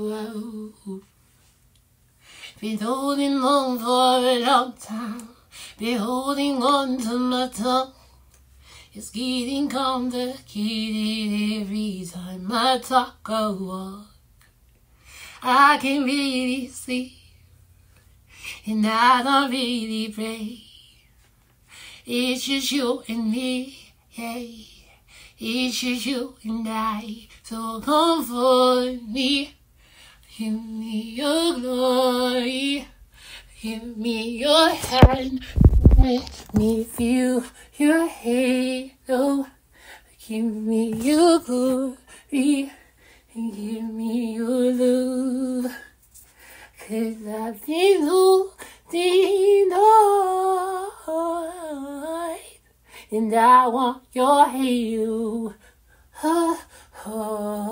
whoa. Been holding on for a long time, been holding on to my tongue. It's getting complicated every time I talk or walk. I can really see, and I don't really pray. It's just you and me, yeah. It's just you and I. So come for me, give me your glory, give me your hand, let me feel your halo. Give me your glory and give me your love. 'Cause I've been holding on, and I want your halo. Oh, oh.